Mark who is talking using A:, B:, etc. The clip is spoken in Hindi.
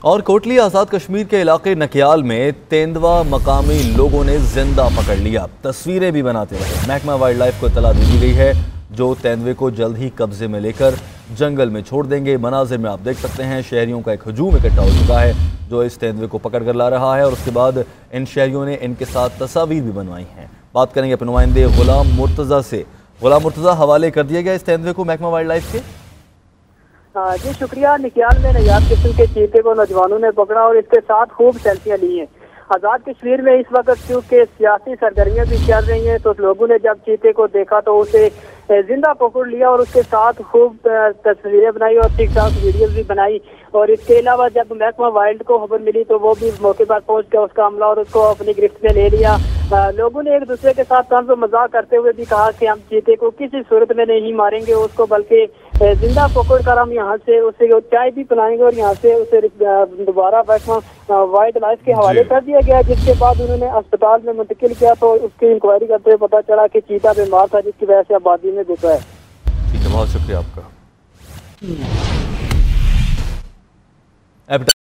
A: और कोटली आज़ाद कश्मीर के इलाके नकियाल में तेंदुआ मकामी लोगों ने जिंदा पकड़ लिया, तस्वीरें भी बनाते रहे। महकमा वाइल्ड लाइफ को इतला दे दी गई है, जो तेंदुए को जल्द ही कब्जे में लेकर जंगल में छोड़ देंगे। मनाजिर में आप देख सकते हैं शहरियों का एक हजूम इकट्ठा हो चुका है जो इस तेंदुए को पकड़ कर ला रहा है, और उसके बाद इन शहरियों ने इनके साथ तस्वीर भी बनवाई हैं। बात करेंगे अपने नुमाइंदे गुलाम मुर्तज़ा से। गुलाम मुर्तज़ा, हवाले कर दिया गया इस तेंदुए को महकमा वाइल्ड लाइफ के?
B: जी शुक्रिया। निकियाल में नायाब किस्म के चीते को नौजवानों ने पकड़ा और इसके साथ खूब सेल्फियां ली हैं। आज़ाद कश्मीर में इस वक्त क्योंकि सियासी सरगर्मियां भी चल रही हैं, तो लोगों ने जब चीते को देखा तो उसे जिंदा पकड़ लिया और उसके साथ खूब तस्वीरें बनाई और टिकटॉक वीडियोस भी बनाई। और इसके अलावा जब महकमा वाइल्ड को खबर मिली तो वो भी मौके पर पहुंच गया उसका अमला और उसको अपनी गिरफ्त में ले लिया। लोगों ने एक दूसरे के साथ तंज मजाक करते हुए भी कहा कि हम चीते को किसी सूरत में नहीं मारेंगे उसको, बल्कि जिंदा पकड़ कर हम यहाँ से उसे चाय भी पिलाएंगे और यहाँ से उसे दोबारा महकमा वाइल्ड लाइफ के हवाले कर दिया गया। जिसके बाद उन्होंने अस्पताल में मुंतकिल किया तो उसकी इंक्वायरी करते हुए पता चला कि चीता बीमार था, जिसकी वजह से आबादी में घुसा है।
A: ठीक है, बहुत शुक्रिया आपका।